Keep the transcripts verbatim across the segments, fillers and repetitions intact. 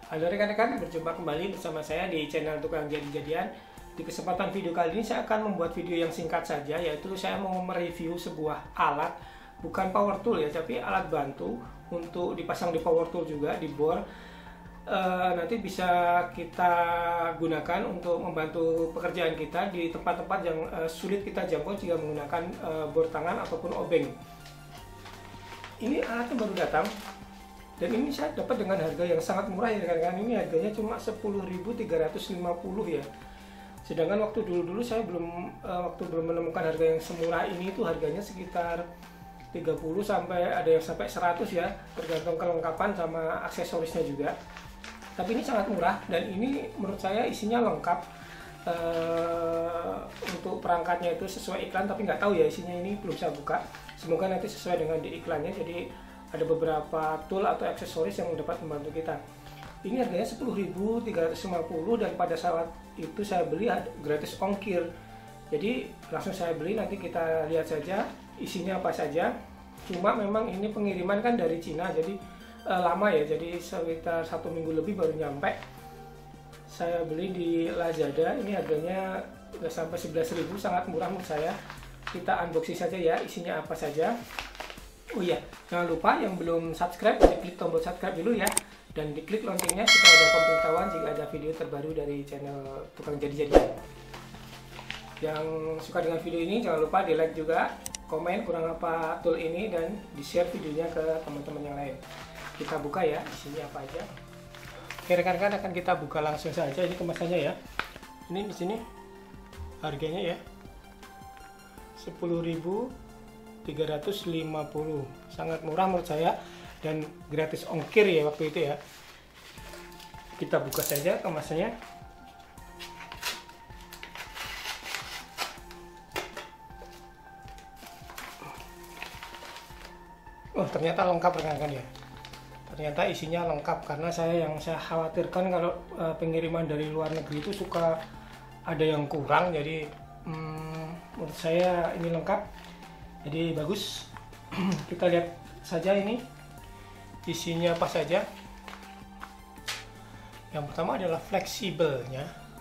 Halo rekan-rekan, berjumpa kembali bersama saya di channel Tukang Jadi-Jadian. Di kesempatan video kali ini saya akan membuat video yang singkat saja, yaitu saya mau mereview sebuah alat, bukan power tool ya, tapi alat bantu untuk dipasang di power tool juga, di bor. E, nanti bisa kita gunakan untuk membantu pekerjaan kita di tempat-tempat yang e, sulit kita jangkau jika menggunakan e, bor tangan ataupun obeng. Ini alatnya baru datang. Dan ini saya dapat dengan harga yang sangat murah ya rekan-rekan. Ini harganya cuma sepuluh ribu tiga ratus lima puluh ya. Sedangkan waktu dulu-dulu saya belum uh, waktu belum menemukan harga yang semurah ini, itu harganya sekitar tiga puluh sampai ada yang sampai seratus ya, tergantung kelengkapan sama aksesorisnya juga. Tapi ini sangat murah dan ini menurut saya isinya lengkap. Uh, untuk perangkatnya itu sesuai iklan, tapi nggak tahu ya isinya, ini belum saya buka. Semoga nanti sesuai dengan di iklannya. Jadi ada beberapa tool atau aksesoris yang dapat membantu kita. Ini harganya sepuluh ribu tiga ratus lima puluh dan pada saat itu saya beli gratis ongkir. Jadi langsung saya beli, nanti kita lihat saja isinya apa saja. Cuma memang ini pengiriman kan dari Cina, jadi eh, lama ya, jadi sekitar satu minggu lebih baru nyampe. Saya beli di Lazada, ini harganya udah sampai sebelas ribu, sangat murah menurut saya. Kita unboxing saja ya, isinya apa saja. Oh iya, jangan lupa yang belum subscribe, diklik tombol subscribe dulu ya, dan diklik loncengnya supaya ada pemberitahuan jika ada video terbaru dari channel Tukang Jadi-Jadian. Yang suka dengan video ini jangan lupa di like juga, komen kurang apa tool ini, dan di share videonya ke teman-teman yang lain. Kita buka ya, isinya apa aja. Oke rekan-rekan, akan kita buka langsung saja. Ini kemasannya ya. Ini di sini harganya ya sepuluh ribu tiga ratus lima puluh, sangat murah menurut saya dan gratis ongkir ya waktu itu ya. Kita buka saja kemasannya. Oh, ternyata lengkap rekan-rekan ya. Ternyata isinya lengkap, karena saya yang saya khawatirkan kalau e, pengiriman dari luar negeri itu suka ada yang kurang. Jadi hmm, menurut saya ini lengkap. Jadi bagus. Kita lihat saja ini isinya apa saja. Yang pertama adalah fleksibelnya.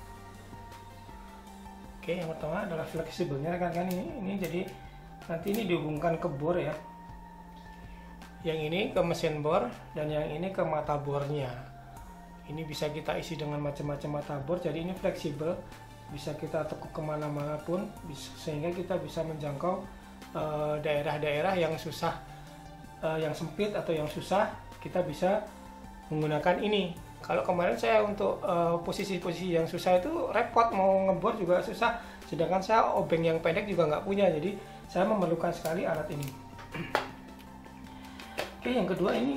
Oke, yang pertama adalah fleksibelnya rekan-rekan. Ini ini jadi nanti ini dihubungkan ke bor ya. Yang ini ke mesin bor dan yang ini ke mata bornya. Ini bisa kita isi dengan macam-macam mata bor. Jadi ini fleksibel, bisa kita tekuk kemana-mana pun, bisa, sehingga kita bisa menjangkau daerah-daerah yang susah, uh, yang sempit atau yang susah, kita bisa menggunakan ini. Kalau kemarin saya untuk posisi-posisi uh, yang susah itu repot, mau ngebor juga susah, sedangkan saya obeng yang pendek juga nggak punya, jadi saya memerlukan sekali alat ini. Oke, yang kedua ini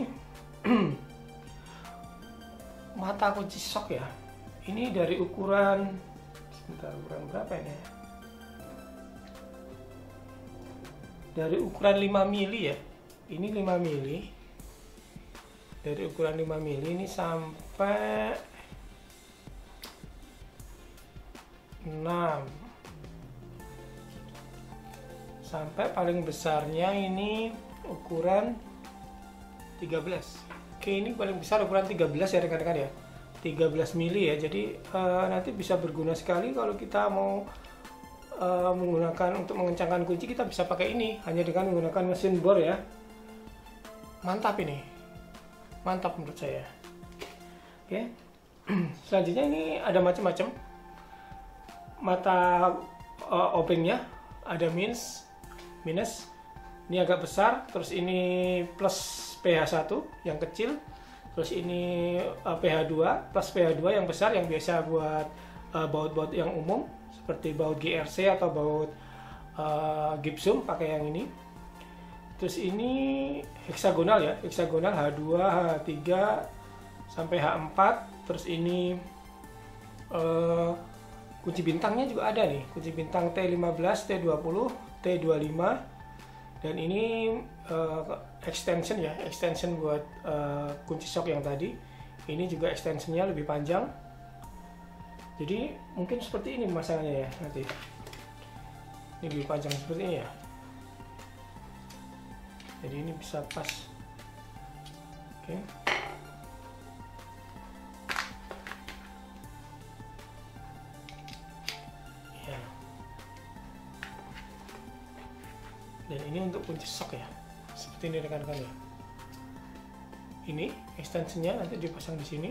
mata kunci sok ya. Ini dari ukuran, sebentar, ukuran berapa ini? Dari ukuran lima mili ya, ini lima mili, dari ukuran lima mili ini sampai enam, sampai paling besarnya ini ukuran tiga belas. Oke, ini paling besar ukuran tiga belas ya rekan-rekan ya, tiga belas mili ya. Jadi uh, nanti bisa berguna sekali kalau kita mau Uh, menggunakan untuk mengencangkan kunci. Kita bisa pakai ini hanya dengan menggunakan mesin bor ya. Mantap ini, mantap menurut saya. Oke, selanjutnya ini ada macam-macam mata uh, obengnya, ada minus, minus. Ini agak besar, terus ini plus P H satu yang kecil, terus ini uh, P H dua, plus P H dua yang besar yang biasa buat uh, baut-baut yang umum seperti baut G R C atau baut uh, Gibson, pakai yang ini. Terus ini heksagonal ya, heksagonal H dua, H tiga sampai H empat. Terus ini uh, kunci bintangnya juga ada nih, kunci bintang T lima belas, T dua puluh, T dua puluh lima. Dan ini uh, extension ya, extension buat uh, kunci sok yang tadi. Ini juga extensionnya lebih panjang. Jadi mungkin seperti ini pemasangannya ya nanti. Ini lebih panjang seperti ini ya. Jadi ini bisa pas. Oke. Dan ini untuk kunci sok ya, seperti ini rekan-rekan ya. Ini ekstensinya nanti dipasang di sini.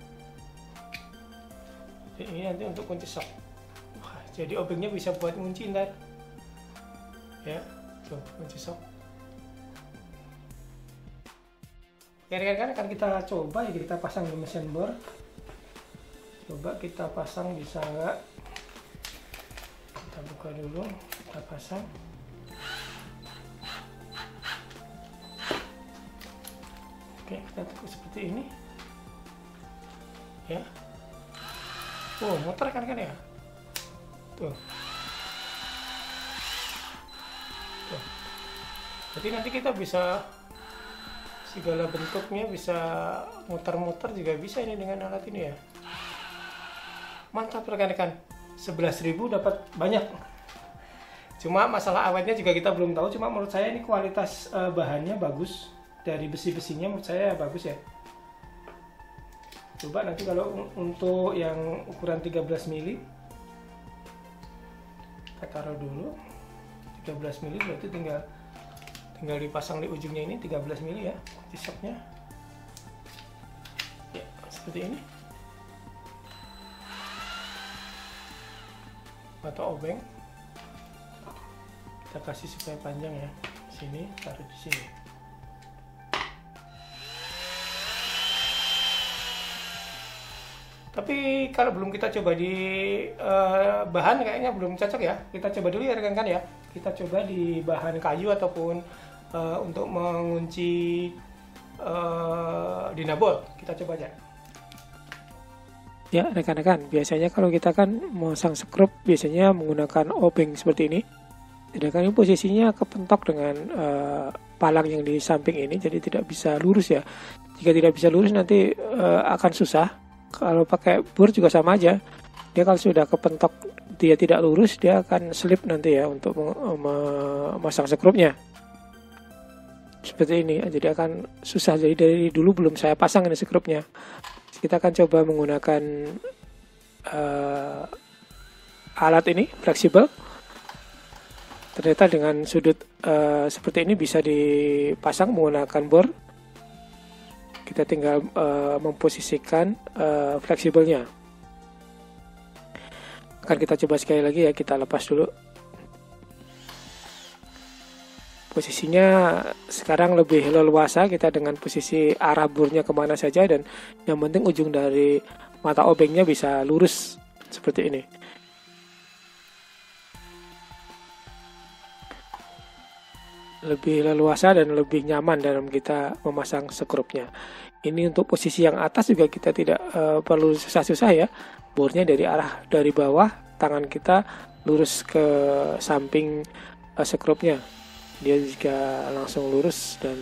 Dan ini nanti untuk kunci sok. Wah, jadi obengnya bisa buat ngunci ntar. Ya, tuh kunci sok. Oke rekan-rekan, akan kita coba ya, kita pasang di mesin bor. Coba kita pasang, bisa nggak? Kita buka dulu, kita pasang. Oke, kita tekuk seperti ini. Ya. Oh, motor kan kan ya? Tuh. Tuh. Jadi nanti kita bisa segala bentuknya, bisa muter-muter juga bisa ini dengan alat ini ya. Mantap rekan-rekan. sebelas ribu dapat banyak. Cuma masalah awetnya juga kita belum tahu, cuma menurut saya ini kualitas uh, bahannya bagus. Dari besi-besinya menurut saya bagus ya. Coba nanti kalau untuk yang ukuran tiga belas mili kita taruh dulu. tiga belas mili berarti tinggal tinggal dipasang di ujungnya ini tiga belas mili ya, kunci soknya. Ya, seperti ini. Mata obeng kita kasih supaya panjang ya. Sini, taruh di sini. Tapi kalau belum kita coba di uh, bahan kayaknya belum cocok ya. Kita coba dulu ya rekan-rekan ya. Kita coba di bahan kayu ataupun uh, untuk mengunci uh, dinabol. Kita coba aja. Ya rekan-rekan, biasanya kalau kita kan memasang skrup biasanya menggunakan obeng seperti ini. Sedangkan ini posisinya kepentok dengan uh, palang yang di samping ini, jadi tidak bisa lurus ya. Jika tidak bisa lurus nanti uh, akan susah. Kalau pakai bor juga sama aja. Dia kalau sudah kepentok dia tidak lurus, dia akan slip nanti ya untuk memasang skrupnya. Seperti ini, jadi akan susah. Jadi dari dulu belum saya pasang ini skrupnya. Kita akan coba menggunakan uh, alat ini fleksibel. Ternyata dengan sudut uh, seperti ini bisa dipasang menggunakan bor. Kita tinggal uh, memposisikan uh, fleksibelnya. Akan kita coba sekali lagi ya, kita lepas dulu. Posisinya sekarang lebih leluasa kita dengan posisi arah bornya kemana saja, dan yang penting ujung dari mata obengnya bisa lurus seperti ini. Lebih leluasa dan lebih nyaman dalam kita memasang skrupnya. Ini untuk posisi yang atas juga kita tidak uh, perlu susah-susah ya. Bornya dari arah dari bawah, tangan kita lurus ke samping uh, skrupnya. Dia juga langsung lurus dan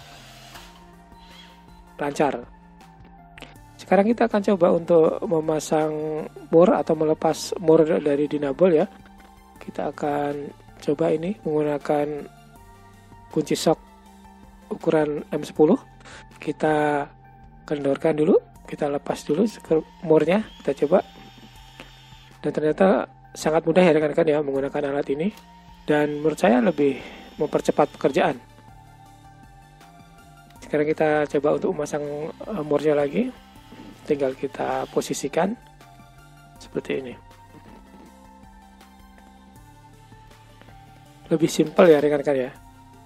lancar. Sekarang kita akan coba untuk memasang bor atau melepas bor dari dinabol ya. Kita akan coba ini menggunakan kunci sok ukuran M sepuluh. Kita kendorkan dulu, kita lepas dulu mornya, kita coba. Dan ternyata sangat mudah ya rekan-rekan ya menggunakan alat ini, dan menurut saya lebih mempercepat pekerjaan. Sekarang kita coba untuk memasang mornya lagi. Tinggal kita posisikan seperti ini. Lebih simpel ya rekan-rekan ya.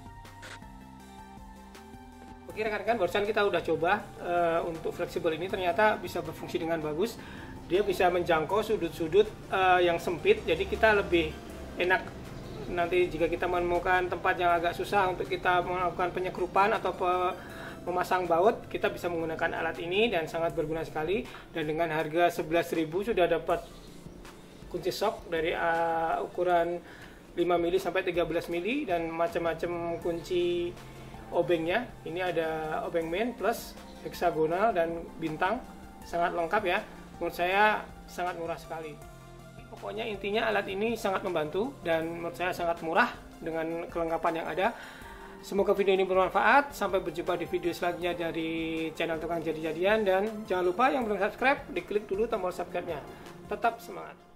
Oke rekan-rekan, barusan kita udah coba uh, untuk fleksibel ini, ternyata bisa berfungsi dengan bagus. Dia bisa menjangkau sudut-sudut uh, yang sempit, jadi kita lebih enak nanti jika kita menemukan tempat yang agak susah untuk kita melakukan penyekrupan atau pe memasang baut, kita bisa menggunakan alat ini dan sangat berguna sekali. Dan dengan harga sebelas ribu sudah dapat kunci sok dari uh, ukuran lima mili sampai tiga belas mili dan macam-macam kunci obengnya. Ini ada obeng main plus heksagonal dan bintang, sangat lengkap ya. Menurut saya sangat murah sekali. Pokoknya intinya alat ini sangat membantu dan menurut saya sangat murah dengan kelengkapan yang ada. Semoga video ini bermanfaat. Sampai berjumpa di video selanjutnya dari channel Tukang Jadi-Jadian, dan jangan lupa yang belum subscribe diklik dulu tombol subscribe-nya. Tetap semangat.